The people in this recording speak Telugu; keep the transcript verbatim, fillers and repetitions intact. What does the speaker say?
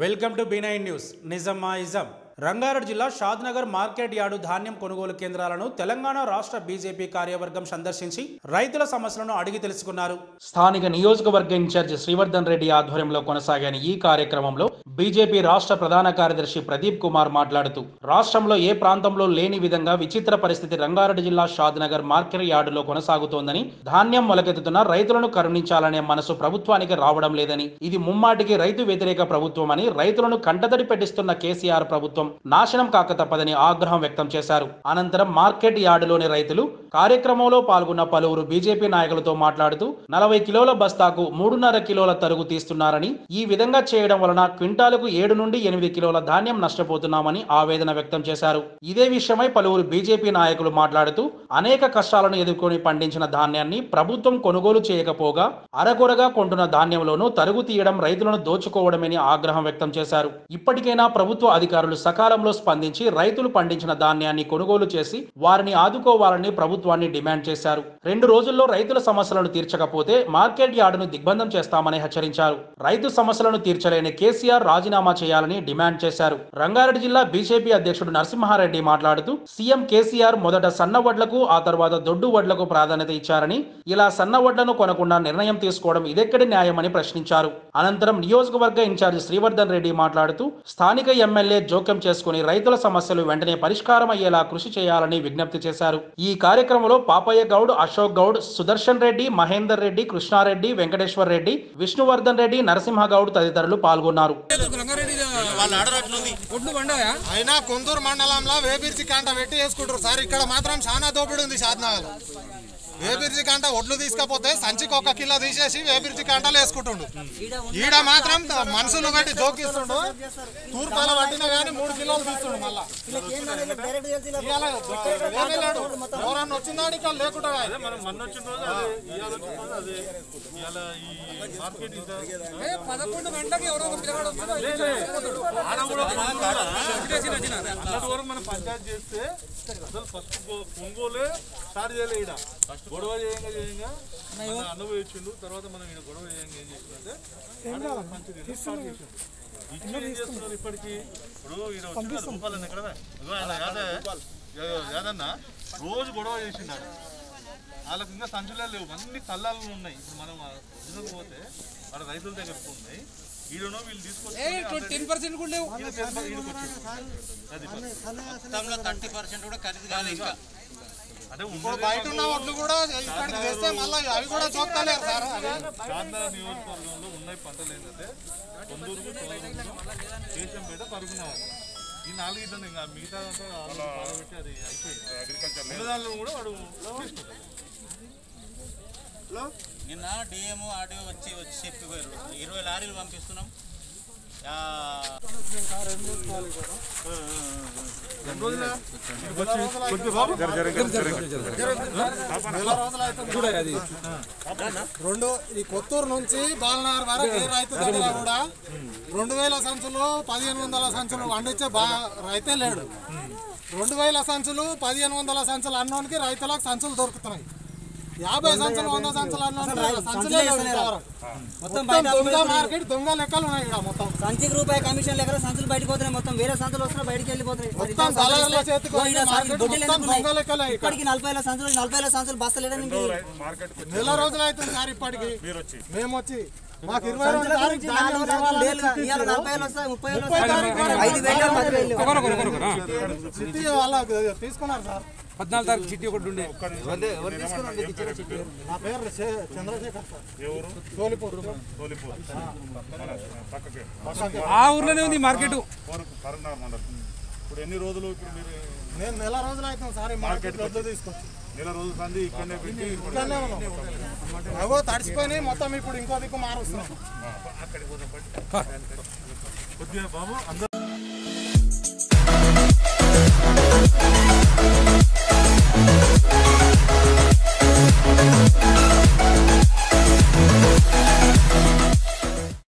Welcome to B nine news. నిజమా ఇజం. రంగారెడ్డి జిల్లా షాద్నగర్ మార్కెట్ యార్డు ధాన్యం కొనుగోలు కేంద్రాలను తెలంగాణ రాష్ట్ర బీజేపీ కార్యవర్గం సందర్శించి రైతుల సమస్యలను అడిగి తెలుసుకున్నారు. స్థానిక నియోజకవర్గ ఇన్ఛార్జి శ్రీవర్ధన్ రెడ్డి ఆధ్వర్యంలో కొనసాగిన ఈ కార్యక్రమంలో బీజేపీ రాష్ట్ర ప్రధాన కార్యదర్శి ప్రదీప్ కుమార్ మాట్లాడుతూ రాష్ట్రంలో ఏ ప్రాంతంలో లేని విధంగా విచిత్ర పరిస్థితి రంగారెడ్డి జిల్లా షాద్నగర్ మార్కెట్ యార్డులో కొనసాగుతోందని, ధాన్యం మొలకెత్తుతున్న రైతులను కరుణించాలనే మనసు ప్రభుత్వానికి రావడం లేదని, ఇది ముమ్మాటికి రైతు వ్యతిరేక ప్రభుత్వం అని, రైతులను కంటతడి పెట్టిస్తున్న కేసీఆర్ ప్రభుత్వం నాశనం కాక తప్పదని ఆగ్రహం వ్యక్తం చేశారు. అనంతరం మార్కెట్ యార్డులోని రైతులు కార్యక్రమంలో పాల్గొన్న పలువురు బీజేపీ నాయకులతో మాట్లాడుతూ నలభై కిలోల బస్తాకు మూడున్నర కిలోల తరుగు తీస్తున్నారని, ఈ విధంగా చేయడం వలన క్వింటాలకు ఏడు నుండి ఎనిమిది కిలోల ధాన్యం నష్టపోతున్నామని ఆవేదన వ్యక్తం చేశారు. ఇదే విషయమై పలువురు బీజేపీ నాయకులు మాట్లాడుతూ అనేక కష్టాలను ఎదుర్కొని పండించిన ధాన్యాన్ని ప్రభుత్వం కొనుగోలు చేయకపోగా అరకొరగా కొంటున్న ధాన్యంలోనూ తరుగు తీయడం రైతులను దోచుకోవడమని ఆగ్రహం వ్యక్తం చేశారు. ఇప్పటికైనా ప్రభుత్వ అధికారులు సకాలంలో స్పందించి రైతులు పండించిన ధాన్యాన్ని కొనుగోలు చేసి వారిని ఆదుకోవాలని ప్రభుత్వాన్ని డిమాండ్ చేశారు. రెండు రోజుల్లో రైతుల సమస్యలను తీర్చకపోతే మార్కెట్ యార్డును దిగ్బంధం చేస్తామని హెచ్చరించారు. రైతు సమస్యలను తీర్చలేని కేసీఆర్ రాజీనామా చేయాలని డిమాండ్ చేశారు. రంగారెడ్డి జిల్లా బీజేపీ అధ్యక్షుడు నరసింహారెడ్డి మాట్లాడుతూ సీఎం కేసీఆర్ మొదట సన్న వడ్లకు, ఆ తర్వాత దొడ్డు వడ్లకు ప్రాధాన్యత ఇచ్చారని, ఇలా సన్న వడ్లను కొనకుండా నిర్ణయం తీసుకోవడం ఇదెక్కడి న్యాయమని ప్రశ్నించారు. అనంతరం నియోజకవర్గ ఇన్ఛార్జి శ్రీవర్ధన్ రెడ్డి మాట్లాడుతూ స్థానిక ఎమ్మెల్యే జోక్యం చేసుకుని రైతుల సమస్యలు వెంటనే పరిష్కారం అయ్యేలా కృషి చేయాలని విజ్ఞప్తి చేశారు. ఈ కార్యక్రమంలో పాపయ్య గౌడ్, అశోక్ గౌడ్, సుదర్శన్ రెడ్డి, మహేందర్ రెడ్డి, కృష్ణారెడ్డి, వెంకటేశ్వర్ రెడ్డి, విష్ణువర్ధన్ రెడ్డి, నరసింహ గౌడ్ తదితరులు పాల్గొన్నారు. అయినా కొందూరు మండలంలో వేబిర్చి కాంట పెట్టి వేసుకుంటారు సార్. ఇక్కడ మాత్రం చాలా దోపిడి ఉంది షాద్నగర్. వేబిర్చి కాంట ఒడ్లు తీసుకపోతే సంచికి ఒక కిలో తీసేసి వేబిర్చి కాంటలు వేసుకుంటుండు. ఈడ మాత్రం మనుషులు బట్టి జోకిస్తుండు. తూర్పాల పట్టినా కానీ మూడు కిలోలు తీస్తుండు. మళ్ళా ఎవరన్నా వచ్చిందాడు ఇక్కడ లేకుండా పదకొండు గంటలకు ఎవరో ఒక పిల్లవాడు మనం పంచాయతీ చేస్తే అసలు ఫస్ట్ కొనుగోలే స్టార్ట్ చేయలే. ఈడ గొడవ చేయంగా చేయంగా అనుభవించిండు. తర్వాత మనం ఈయన గొడవ చేయంగా ఏం చేసిందంటే ఇచ్చి ఏం చేస్తున్నారు ఇప్పటికీ. ఇప్పుడు ఈయన వచ్చిన రూపాయలు ఎక్కడ యాదన్న రోజు గొడవ చేసిండారు. వాళ్ళకి ఇంకా సంచులే లేవు, అన్ని కళ్ళాలు ఉన్నాయి. ఇప్పుడు మనం ఒరిజినల్ పోతే వాళ్ళ రైతుల దగ్గరకు ఉన్నాయి. ఈడనో వీళ్ళు తీసుకొచ్చి టెన్ పర్సెంట్ కూడా లేవు. థర్టీ పర్సెంట్ కూడా ఖరీదు కాదు. ఇంకా అంటే బయట ఉన్న ఒడ్లు కూడా ఇక్కడికి తెస్తే మళ్ళీ అవి కూడా చూస్తలేరు సార్. షాద్నగర్ నియోజకవర్గంలో ఉన్నాయి పంటలు ఏంటంటే కొందూరు, కేశంపేట, పరుగునవారు. ఈ నాలుగిట్లని ఇంకా మిగతా పెట్టి అది అయిపోయింది. అగ్రికల్చర్ మిగతాలో కూడా వాడు తీసుకుంటాడు. నిన్న డిఎంఓ ఆర్డీఓ వచ్చి వచ్చి చెప్పిపోయారు ఇరవై లారీలు పంపిస్తున్నాం. రెండు ఈ కొత్తూరు నుంచి బాలనగర్ వరకు ఏ రైతు దగ్గర కూడా రెండు వేల సంచులు పదిహేను వందల సంచులు వండించే బా రైతే లేడు. రెండు వేల సంచులు పదిహేను వందల సంచులు అన్నోనికి రైతులకు సంచులు దొరుకుతున్నాయి. యాభై సంచులు వంద సంచులు మార్కెట్ దొంగ లెక్కలు ఉన్నాయి. మొత్తం సంచికి రూపాయి కమిషన్ లెక్కల సంచులు బయటకు పోతున్నాయి. మొత్తం వేరే సంచులు వస్తున్నా బయటకు వెళ్ళిపోతున్నాయి. ఇప్పటికి నలభై వేల సంచులు నలభై వేల సంచులు బస్తలేదని నెల రోజులు అవుతుంది సార్. ఇప్పటికి మేము వచ్చి మాకు ఇరవై నలభై వేలు వస్తాయి, ముప్పై వేలు ఐదు వేలు సిటీ వాళ్ళకి తీసుకున్నారు సార్. పద్నాలుగు తారీఖు చిట్టి ఒకటి ఉండే నా పేరు చంద్రశేఖర్ సార్. సోలిపూర్. ఆ ఊర్లోనే ఉంది మార్కెట్. ఇప్పుడు ఎన్ని రోజులు ఇప్పుడు మీరు? నేను నెల రోజులు అవుతుంది సార్. మార్కెట్ వద్ద తీసుకొచ్చి నెల రోజులు సంది ఇక్కడనే పెట్టి ఇక్కడనే ఉన్నాం. అవో తడిసిపోయి మొత్తం ఇప్పుడు ఇంకో దిక్కు మారుస్తున్నాం. కొద్దిగా బాబు అందరూ